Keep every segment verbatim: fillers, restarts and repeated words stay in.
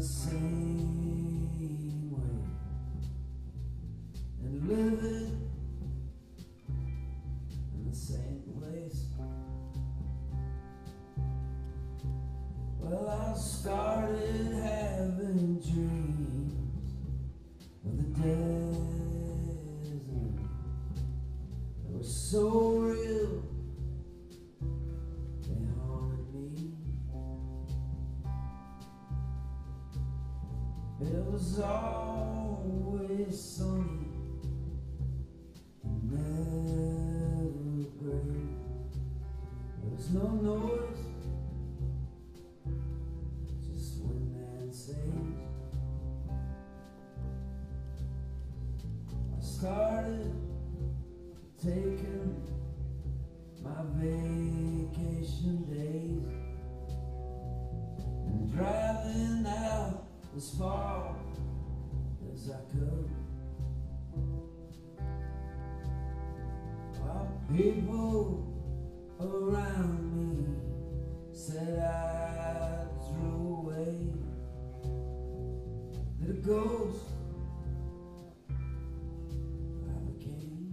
the same way and living in the same place. Well, I started having dreams of the desert that were so real they haunted me. It was always sunny and never gray. There was no noise, just wind and sage. I started taking my vacation days and driving out as far as I could. While people around me said I threw away, that a ghost I became.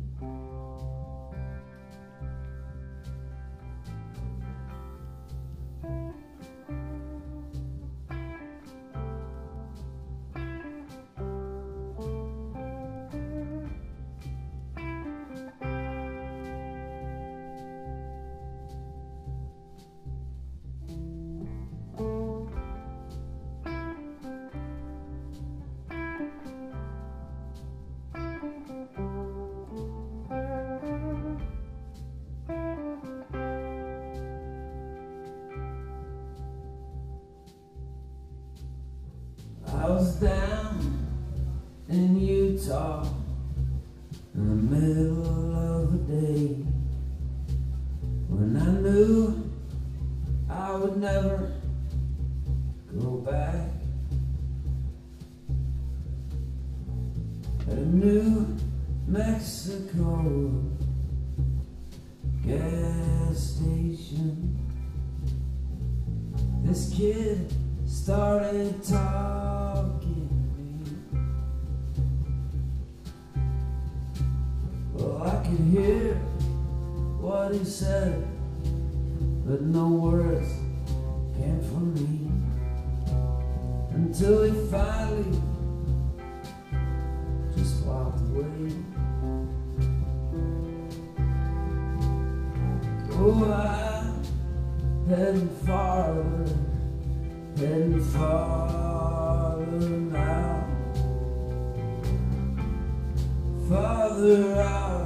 I was down in Utah in the middle of the day when I knew I would never go back. At a New Mexico gas station, this kid started talking to me. Well, I could hear what he said, but no words came from me until he finally just walked away. Oh, I'm heading farther, heading farther now, farther out